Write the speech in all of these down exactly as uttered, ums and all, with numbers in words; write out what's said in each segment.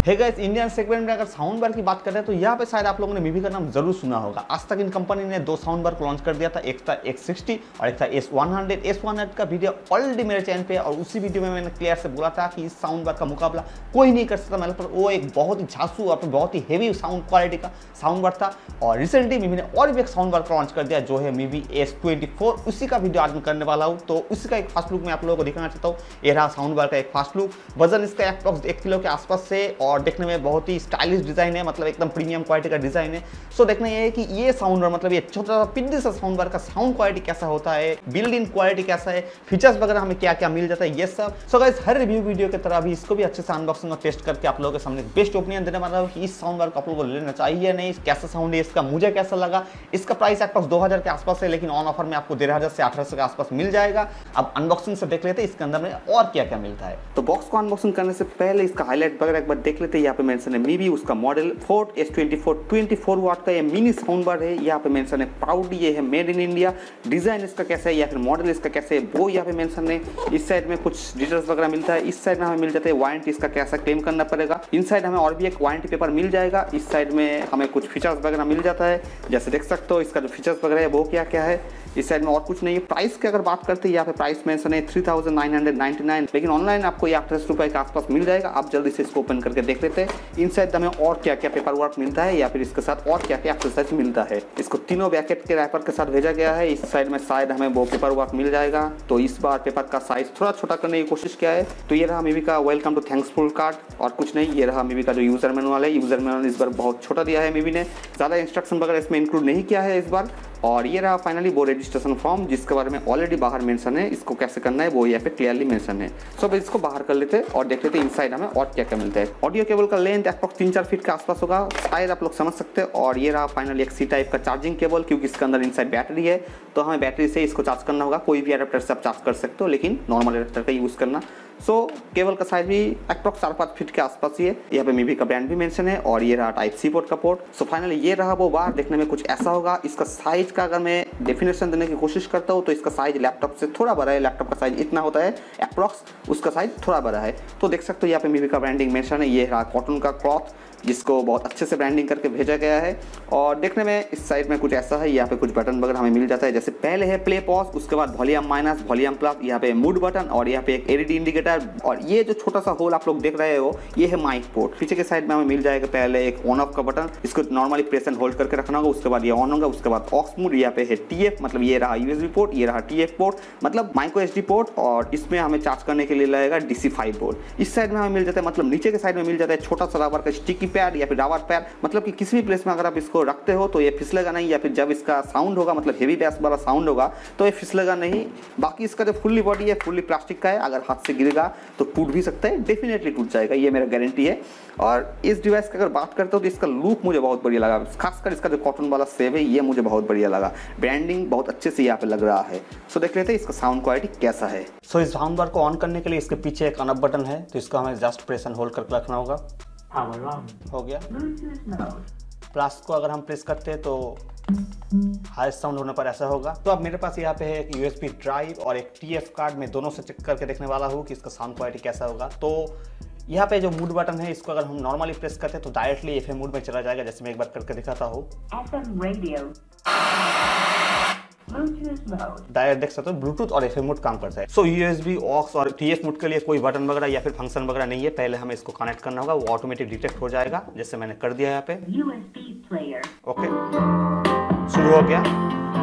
है guys, Indian segment में अगर साउंड बार की बात करें तो यहाँ पे शायद आप लोगों ने मीवी का नाम जरूर सुना होगा। आज तक इन कंपनी ने दो साउंड बार को लॉन्च कर दिया था, एक था एक्स सिक्सटी और एक था S one hundred. S one hundred का वीडियो ऑलरेडी मेरे चैनल पे है और उसी वीडियो में मैंने क्लियर से बोला था कि इस साउंड बार का मुकाबला कोई नहीं कर सकता मतलब, पर वो एक बहुत ही झांसू और बहुत ही हेवी साउंड क्वालिटी का साउंड बार था। और रिसेंटली मीवी ने और भी एक साउंड बार को लॉन्च कर दिया जो है मीवी एस ट्वेंटी फोर। उसी का वीडियो आज मैं करने वाला हूँ, तो उसी का एक फास्ट लुक मैं आप लोगों को दिखाना चाहता हूँ। ये रहा साउंड बार का एक फास्ट लुक। वजन इसका अप्रॉक्स एक किलो के आसपास से और देखने में बहुत स्टाइलिश डिजाइन है, मतलब एकदम प्रीमियम क्वालिटी का डिजाइन है। सो देखना ये है कि ये साउंड बार मतलब ये छोटा सा पिद्दी सा साउंड बार का साउंड क्वालिटी कैसा होता है, बिल्ड इन क्वालिटी कैसा है, फीचर्स वगैरह हमें क्या क्या मिल जाता है, ये सब। सो गाइस, हर रिव्यू वीडियो की तरह भी इसको भी अच्छे से अनबॉक्सिंग और टेस्ट करके आप लोगों के सामने बेस्ट ओपिनियन देने वाला हूं कि इस साउंड बार को आप लोगों को लेना चाहिए या नहीं, कैसा साउंड है इसका, मुझे कैसा लगा। इसका प्राइस अप्रॉक्स दो हजार के आसपास है, लेकिन ऑन ऑफर में आपको डेढ़ हजार से अठारह सौ के आसपास मिल जाएगा। अब अनबॉक्सिंग से देख लेते हैं इसके अंदर में और क्या क्या मिलता है। तो बॉक्स को अनबॉक्सिंग करने से पहले इसका हाईलाइट वगैरह एक बार देख लेते हैं। यहाँ पे मेंशन है मीवी, उसका model Fort S twenty four twenty four watt का ये मिनी साउंड बार है। यहाँ पे मेंशन है प्राउड, ये है मेड इन इंडिया। डिजाइन इसका कैसा है या फिर मॉडल इसका कैसे है वो यहाँ पे मेंशन है। इस साइड में कुछ डिटेल्स वगैरह मिलता है। इस साइड में हमें मिल जाता है वारंटी, इसका कैसा क्लेम करना पड़ेगा। इन साइड हमें और भी एक वारंटी पेपर मिल जाएगा। इस साइड में हमें कुछ फीचर्स वगैरह मिल जाता है, जैसे देख सकते हो इसका जो फीचर्स वगैरह है वो क्या क्या है। इस साइड में और कुछ नहीं है। प्राइस की अगर बात करते हैं यहाँ पे प्राइस मेंशन है three thousand nine hundred ninety nine, लेकिन ऑनलाइन आपको ये अठारह रुपए के आसपास मिल जाएगा। आप जल्दी से इसको ओपन करके देख लेते हैं इन साइड हमें और क्या क्या पेपर वर्क मिलता है या फिर इसके साथ और क्या क्या एक्सेसरीज मिलता है। इसको तीनों बैकेट के रैपर के साथ भेजा गया है। इस साइड में शायद हमें वो पेपर वर्क मिल जाएगा, तो इस बार पेपर का साइज थोड़ा छोटा करने की कोशिश किया है। तो ये रहा मीवी का वेलकम टू थैंक्सफुल कार्ड और कुछ नहीं। ये रहा मीवी का जो यूजर मैनुअल है। यूजर मैनुअल इस बार बहुत छोटा दिया है मीवी ने, ज़्यादा इंस्ट्रक्शन वगैरह इसमें इंक्लूड नहीं किया है इस बार। और ये रहा फाइनली वो रजिस्ट्रेशन फॉर्म जिसके बारे में ऑलरेडी बाहर मेंशन है। इसको कैसे करना है वो यहाँ पे क्लियरली मेंशन है। सो अब इसको बाहर कर लेते हैं और देख लेते हैं इनसाइड हमें और क्या क्या मिलता है। ऑडियो केबल का लेंथ अप्रॉक्स तीन चार फीट के आसपास होगा, शायद आप लोग समझ सकते हैं। और ये रहा फाइनली एक सी टाइप का चार्जिंग केबल, क्योंकि इसके अंदर इनसाइड बैटरी है तो हमें बैटरी से इसको चार्ज करना होगा। कोई भी एडाप्टर से आप चार्ज कर सकते हो, लेकिन नॉर्मल एडाप्टर का यूज़ करना। सो so, केबल का साइज भी अप्रॉक्स चार पाँच फीट के आसपास ही है। यहाँ पे मीवी का ब्रांड भी मेंशन है और ये रहा टाइप सी पोर्ट का पोर्ट। सो फाइनली ये रहा वो बार, देखने में कुछ ऐसा होगा। इसका साइज का अगर मैं डेफिनेशन देने की कोशिश करता हूँ तो इसका साइज लैपटॉप से थोड़ा बड़ा है। लैपटॉप का साइज इतना होता है अप्रॉक्स, उसका साइज थोड़ा बड़ा है। तो देख सकते हो यहाँ पे मीवी का ब्रांडिंग मेंशन है। ये रहा कॉटन का क्लॉथ जिसको बहुत अच्छे से ब्रांडिंग करके भेजा गया है। और देखने में इस साइड में कुछ ऐसा है। यहाँ पे कुछ बटन वगैरह हमें मिल जाता है, जैसे पहले है प्ले पॉज, उसके बाद वॉल्यूम माइनस, वॉल्यूम प्लस, यहाँ पे मूड बटन और यहाँ पे एक एलईडी इंडिकेटर। और ये जो छोटा सा होल आप लोग देख रहे हो ये है माइक पोर्ट। पीछे के साइड में हमें मिल जाएगा पहले एक ऑन ऑफ का बटन, इसको नॉर्मली प्रेस एंड होल्ड करके रखना होगा। उसके बाद ये ऑन होगा, उसके बाद ऑक्स मोड। यहाँ पे है टीएफ, मतलब ये रहा यूएसबी पोर्ट, ये रहा टीएफ पोर्ट मतलब माइक्रो एसडी पोर्ट। और इसमें हमें चार्ज करने के लिए लगेगा डीसी फाइव बोर्ड। इस साइड में हमें मिल जाता है, मतलब नीचे के साइड में मिल जाता है छोटा सा रबर का स्टिकी पैड या फिर रबर, मतलब कि किसी भी प्लेस में अगर आप इसको रखते हो तो ये फिसलेगा नहीं, या फिर जब इसका साउंड होगा मतलब हेवी बेस वाला साउंड होगा तो ये फिसलेगा नहीं। बाकी इसका जो फुल्ली बॉडी है फुल्ली प्लास्टिक का है, अगर हाथ से गिरेगा तो टूट भी सकता है, डेफिनेटली टूट जाएगा, ये मेरा गारंटी है। और इस डिवाइस की अगर बात करते हो तो इसका लुक मुझे बहुत बढ़िया लगा, खासकर इसका जो कॉटन वाला सेव है ये मुझे बहुत बढ़िया लगा। ब्रांडिंग बहुत अच्छे से यहाँ पे लग रहा है। सो देख लेते हैं इसका साउंड क्वालिटी कैसा है। सो इस साउंड बार को ऑन करने के लिए इसके पीछे एक ऑन ऑफ बटन है, तो इसको हमें जस्ट प्रेस एंड होल्ड करके रखना होगा। हो गया। प्लस को अगर हम प्रेस करते हैं तो हाई साउंड होने पर ऐसा होगा। तो अब मेरे पास यहाँ पे है एक यूएसबी ड्राइव और एक टीएफ कार्ड। मैं दोनों से चेक करके देखने वाला हूँ कि इसका साउंड क्वालिटी कैसा होगा। तो यहाँ पे जो मूड बटन है इसको अगर हम नॉर्मली प्रेस करते हैं तो डायरेक्टली एफएम मूड में चला जाएगा, जैसे मैं एक बार करके दिखाता हूँ। डायरेक्ट देख सकते हो ब्लूटूथ और एफएम मोड काम करता है। सो यूएसबी, ऑक्स और टीएफ मोड के लिए कोई बटन वगैरह या फिर फंक्शन वगैरह नहीं है। पहले हमें इसको कनेक्ट करना होगा, वो ऑटोमेटिक डिटेक्ट हो जाएगा, जैसे मैंने कर दिया यहाँ पे। ओके, शुरू हो गया।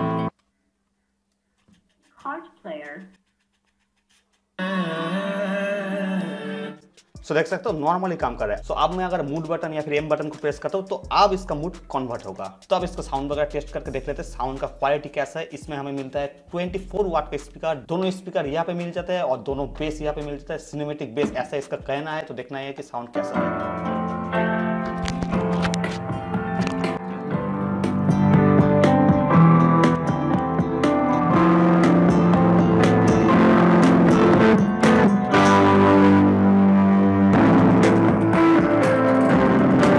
सो so, देख सकते हो नॉर्मली काम कर रहा है। सो so, अब मैं अगर मूड बटन या फिर एम बटन को प्रेस करता हूँ तो अब इसका मूड कन्वर्ट होगा। तो अब इसका साउंड वगैरह टेस्ट करके देख लेते हैं साउंड का क्वालिटी कैसा है। इसमें हमें मिलता है ट्वेंटी फोर वाट का स्पीकर, दोनों स्पीकर यहाँ पे मिल जाता है और दोनों बेस यहाँ पे मिल जाता है, सिनेमेटिक बेस ऐसा इसका कहना है। तो देखना है कि साउंड कैसा है।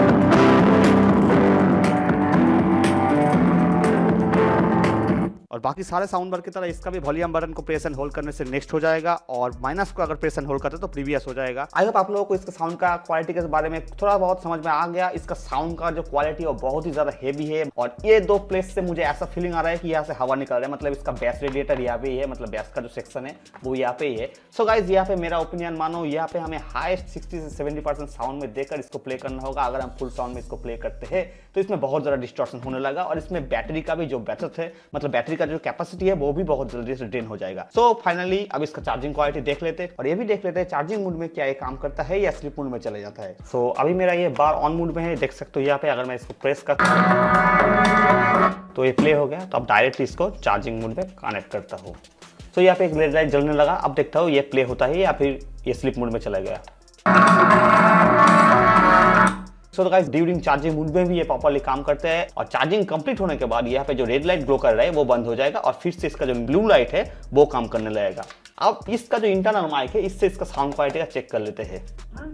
और बाकी बाकी सारे साउंड बार की तरह इसका भी वॉल्यूम बटन को प्रेस एंड होल्ड करने से नेक्स्ट हो जाएगा और माइनस को अगर प्रेस एंड होल्ड करते तो प्रीवियस हो जाएगा। आई होप आप लोगों को इसका साउंड का क्वालिटी के बारे में थोड़ा बहुत समझ में आ गया। इसका साउंड का जो क्वालिटी है वो बहुत ही ज्यादा हेवी है और ये दो प्लेस से मुझे ऐसा फीलिंग आ रहा है कि यहाँ से हवा निकल रहा है, मतलब इसका बेस रेडिएटर यहाँ पे ही है, मतलब बेस का जो सेक्शन है वो यहाँ पे ही है। सो गाइज यहाँ पे मेरा ओपिनियन मानो यहाँ पे हमें हाईएस्ट सिक्सटी से सेवेंटी परसेंट साउंड में देकर इसको प्ले करना होगा। अगर हम फुल साउंड में इसको प्ले करते हैं तो इसमें बहुत ज्यादा डिस्टॉर्शन होने लगा और इसमें बैटरी का भी जो बचत है, मतलब बैटरी का जो कैपेसिटी है वो भी बहुत जल्दी से ड्रेन हो जाएगा। सो so, फाइनली अब इसका चार्जिंग क्वालिटी देख लेते हैं और ये भी देख लेते हैं चार्जिंग मोड में क्या ये काम करता है या स्लीप मोड में चले जाता है। सो so, अभी मेरा ये बार ऑन मोड में है, देख सकते हो यहाँ पे। अगर मैं इसको प्रेस करता हूँ तो ये प्ले हो गया। तो अब डायरेक्टली इसको चार्जिंग मोड में कनेक्ट करता हूँ। सो so, यहाँ पे एक रेड लाइट जलने लगा। अब देखता हूँ ये प्ले होता है या फिर ये स्लीप मोड में चला गया। So guys during charging mode में भी ये प्रॉपर्ली काम करते हैं और चार्जिंग कंप्लीट होने के बाद यहाँ पे जो रेड लाइट ग्लो कर रहा है वो बंद हो जाएगा और फिर से इसका जो ब्लू लाइट है वो काम करने लगेगा। अब इसका जो इंटरनल माइक है इससे इसका साउंड क्वालिटी का चेक कर लेते हैं।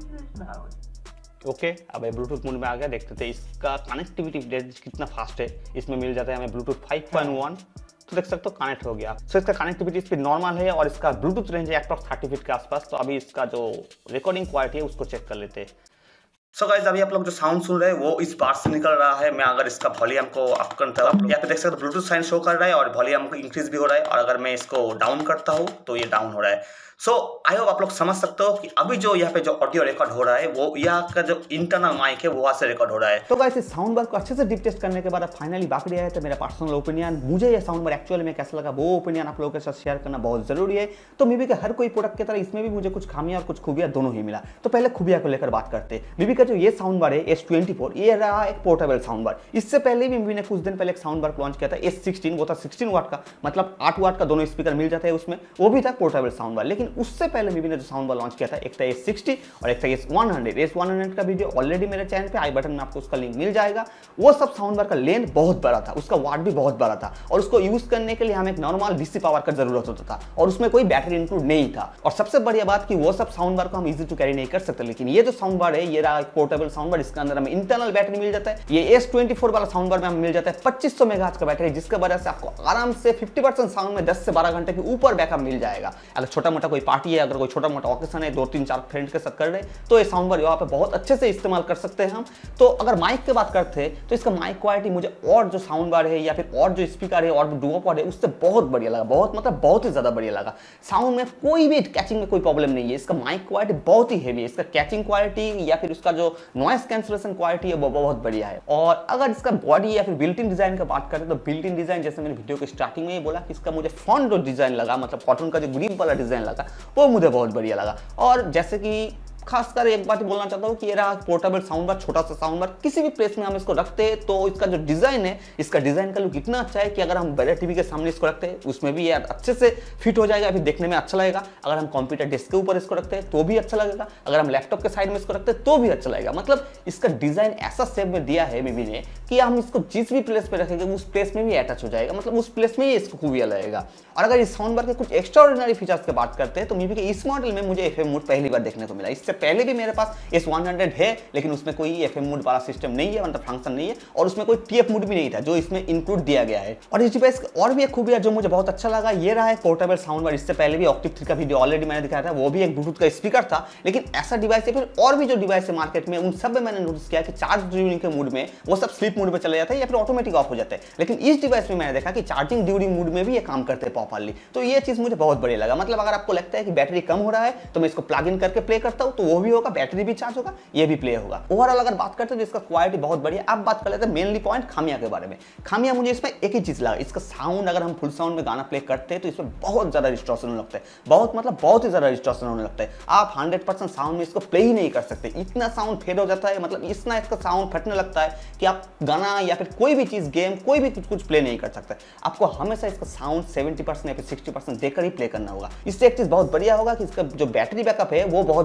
ओके okay, अब ब्लूटूथ मोड में आ गया। देखते थे इसका कनेक्टिविटी कितना फास्ट है। इसमें मिल जाता है हमें ब्लूटूथ फाइव पॉइंट वन, तो देख सकते हो कनेक्ट हो गया। सो so, इसका कनेक्टिविटी स्पीड नॉर्मल है और इसका ब्लूटूथ रेंज है अप्रॉक्स थर्टी फीट के आसपास। तो अभी इसका जो रिकॉर्डिंग क्वालिटी है उसको चेक कर लेते हैं। सो गाइस अभी आप लोग जो साउंड सुन रहे हैं वो इस बार से निकल रहा है। मैं अगर इसका वॉल्यूम को अप करता हूँ यहाँ पे देख सकते हो ब्लूटूथ साइन शो कर रहा है और वॉल्यूम को इंक्रीज भी हो रहा है और अगर मैं इसको डाउन करता हूँ तो ये डाउन हो रहा है। सो आई होप आप लोग समझ सकते हो कि अभी जो यहाँ पे जो ऑडियो रिकॉर्ड हो रहा है वो यहाँ का जो इंटरनल माइक है वो वहाँ से रिकॉर्ड हो रहा है। तो गाइस इस साउंड बार को अच्छे से डीप टेस्ट करने के बाद फाइनली बाकी रहा है तो मेरा पर्सनल ओपिनियन, मुझे ये साउंड बार एक्चुअली में कैसा लगा वो ओपिनियन आप लोगों के साथ शेयर करना बहुत जरूरी है। तो मीवी के हर कोई प्रोडक्ट की तरह इसमें भी मुझे कुछ खामियां और कुछ खूबियां दोनों ही मिला। तो पहले खूबियां को लेकर बात करते हैं। मीवी का जो ये साउंड बार है एस ट्वेंटी फोर, ये रहा एक पोर्टेबल साउंड बार। इससे पहले भी मीवी ने कुछ दिन पहले एक साउंड बार लॉन्च किया था एस सिक्सटीन, वो था सिक्सटीन वाट का, मतलब आठ वाट का दोनों स्पीकर मिल जाते हैं उसमें, वो भी था पोर्टेबल साउंड बार। लेकिन उससे पहले ने जो साउंड बार लॉन्च किया था एक था एस सिक्सटी और एक था S one hundred. S one hundred का वीडियो ऑलरेडी मेरे चैनल पे आई बटन में आपको उसका लिंक मिल जाएगा। वो सब साउंड बार का लेंथ बहुत बड़ा था, उसका वाट भी बहुत बड़ा था और उसको यूज करने के लिए हमें एक नॉर्मल डीसी पावर का जरूरत होता था और उसमें कोई बैटरी इंक्लूड नहीं था। और सबसे बढ़िया बात कि वो सब साउंड बार को हम इजी टू कैरी नहीं कर सकते। लेकिन ये जो साउंड बार है ये रहा एक पोर्टेबल साउंड बार, इसके अंदर हमें इंटरनल बैटरी मिल जाता है। ये एस ट्वेंटी फोर वाला साउंड बार में हमें मिल जाता है पच्चीस सौ मेगाहर्ट्ज का बैटरी, जिसके वजह से आपको आराम से फिफ्टी परसेंट साउंड में दस से बारह घंटे के ऊपर बैकअप मिल जाएगा। अगर छोटा मोटा कोई पार्टी है, अगर कोई छोटा मोटा ऑकेशन है, दो तीन चार फ्रेंड के साथ कर रहे तो ये साउंड बार यहाँ पे बहुत अच्छे से इस्तेमाल कर सकते हैं हम। तो अगर माइक की बात करते हैं तो इसका माइक क्वालिटी मुझे और जो साउंड बार है या फिर और जो स्पीकर है और डुओ पॉड है उससे बहुत बढ़िया लगा, बहुत मतलब बहुत ही ज्यादा बढ़िया लगा। साउंड में कोई भी कैचिंग में कोई प्रॉब्लम नहीं है। इसका माइक क्वालिटी बहुत ही हेवी है, इसका कैचिंग क्वालिटी या फिर उसका जो नॉइस कैंसलेशन क्वालिटी है वो बहुत बढ़िया है। और अगर इसका बॉडी या फिर बिल्ट इन डिजाइन की बात करें तो बिल्ट इन डिजाइन, जैसे मैंने वीडियो के स्टार्टिंग में ही बोला कि इसका मुझे फ्रंट जो डिजाइन लगा, मतलब कॉटन का जो ग्रीन वाला डिजाइन लगा वो मुझे बहुत बढ़िया लगा। और जैसे कि खासकर एक बात बोलना चाहता हूँ कि ये रहा पोर्टेबल साउंड बार, छोटा सा साउंड बार, किसी भी प्लेस में हम इसको रखते हैं तो इसका जो डिजाइन है, इसका डिजाइन का लुक इतना अच्छा है कि अगर हम बड़े टीवी के सामने इसको रखते हैं उसमें भी यार अच्छे से फिट हो जाएगा, फिर देखने में अच्छा लगेगा। अगर हम कंप्यूटर डेस्क के ऊपर इसको रखते हैं तो भी अच्छा लगेगा, अगर हम लैपटॉप के साइड में इसको रखते हैं तो भी अच्छा लगेगा। मतलब इसका डिजाइन ऐसा शेप में दिया है मीवी ने कि हम इसको जिस भी प्लेस पे रखेंगे उस प्लेस में भी अटैच हो जाएगा, मतलब उस प्लेस में ही इसको खूबिया लगेगा। और अगर इस साउंड बार के कुछ एक्स्ट्राऑर्डिनरी फीचर्स की बात करते हैं तो मीवी के इस मॉडल में मुझे एफएम मोड पहली बार देखने को मिला। इससे पहले भी मेरे पास एस वन हंड्रेड है लेकिन उसमें कोई एफएम मोड वाला सिस्टम नहीं है, मतलब फंक्शन नहीं है और उसमें कोई टीएफ मोड भी नहीं था जो इसमें इंक्लूड दिया गया है। और इस डिवाइस और भी एक खूबिया जो मुझे बहुत अच्छा लगा ये रहा है पोर्टेबल साउंड बार। इससे पहले भी ऑक्टिव थ्री का वीडियो ऑलरेडी मैंने दिखाया था, वो भी एक ब्लूटूथ का स्पीकर था। लेकिन ऐसा डिवाइस है फिर और भी जो डिवाइस है मार्केट में उन सब में मैंने नोटिस किया कि चार्ज ड्यूरिंग के मूड में वो सब स्लीप मोड में चले जाते हैं या फिर ऑटोमेटिक ऑफ हो जाते हैं। लेकिन इस डिवाइस में मैंने देखा कि चार्जिंग ड्यूरिंग मूड में भी ये काम करते हैं प्रॉपर्ली। तो ये चीज मुझे बहुत बढ़िया लगा। मतलब अगर आपको लगता है कि बैटरी कम हो रहा है तो मैं इसको प्लग इन करके प्ले करता हूं तो वो भी होगा, बैटरी भी चार्ज होगा, ये भी प्ले होगा। ओवरऑल अगर बात करते हैं तो इसका क्वालिटी बहुत बढ़िया। अब बात कर लेते हैं मेनली पॉइंट खामिया के बारे में। खामिया मुझे इसमें एक ही चीज लगा, इसका साउंड अगर हम फुल साउंड में गाना प्ले करते हैं तो इसमें बहुत ज्यादा डिस्टॉर्शन होने लगता है, बहुत मतलब बहुत ही ज्यादा डिस्टॉर्शन होने लगता है। आप हंड्रेड परसेंट साउंड में इसको प्ले ही नहीं कर सकते, इतना साउंड फेड हो जाता है, मतलब इतना इसका साउंड फटने लगता है कि आप गाना या फिर कोई भी चीज गेम कोई भी कुछ कुछ प्ले नहीं कर सकते। आपको हमेशा इसका साउंड सेवेंटी परसेंट या फिर सिक्सटी परसेंट देकर ही प्ले करना होगा। इससे एक चीज बहुत बढ़िया होगा कि इसका जो बैटरी बैकअप है वो बहुत दिन तक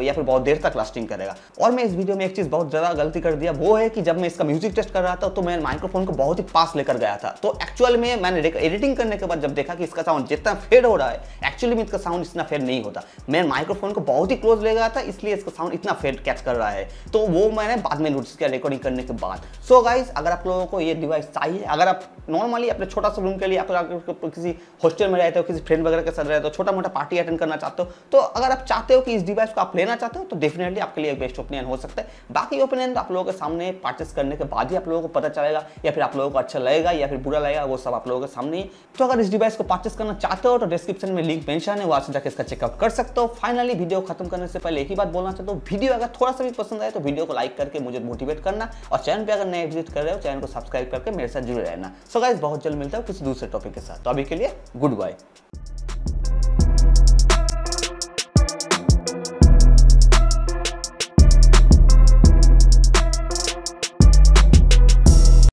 या फिर बहुत देर तक लास्टिंग करेगा। और मैं इस वीडियो में एक चीज़ बहुत ज़्यादा गलती कर दिया, वो है कि जब मैं इसका म्यूजिक टेस्ट कर रहा था तो मैं माइक्रोफोन को बहुत ही पास लेकर गया था। तो एक्चुअल में मैंने एडिटिंग करने के बाद जब देखा कि इसका साउंड जितना फेड हो रहा है, एक्चुअली में इसका साउंड इतना फेड नहीं होता। मैं माइक्रोफोन को बहुत ही क्लोज ले गया था, इसलिए इसका साउंड इतना फेड कैच कर रहा है। तो वो मैंने बाद में नोटिस किया रिकॉर्डिंग करने के बाद। सो गाइस, अगर आप लोगों को ये डिवाइस चाहिए, अगर आप नॉर्मली अपने छोटा सा रूम के लिए, अगर किसी हॉस्टल में रहते हो, किसी फ्रेंड वगैरह के साथ रहते हो, छोटा मोटा पार्टी अटेंड करना चाहते हो, तो अगर आप चाहते हो कि इस डिवाइस को आप लेना चाहते हो तो डेफिनेटली आपके लिए एक बेस्ट ओपिनियन हो सकता है। बाकी ओपिनियन आप लोगों के सामने परचेस करने के बाद ही आप लोगों को पता चलेगा, या फिर आप लोगों को अच्छा लगेगा या फिर बुरा लगेगा, वो सब आप लोगों के सामने ही। तो अगर इस डिवाइस को परचेस करना चाहते हो तो डिस्क्रिप्शन में लिंक मेंशन है, वहां से जाकर इसका चेकआउट कर सकते हो। फाइनली वीडियो खत्म करने से पहले एक ही बात बोलना चाहता हूँ, वीडियो अगर थोड़ा सा भी पसंद आए तो वीडियो को लाइक करके मुझे मोटिवेट करना, और चैनल पे अगर नए विजिट कर रहे हो चैनल को सब्सक्राइब करके मेरे साथ जुड़े रहना। सो गाइस, बहुत जल्द मिलता है किसी दूसरे टॉपिक के साथ। तो अभी के लिए गुड बाय।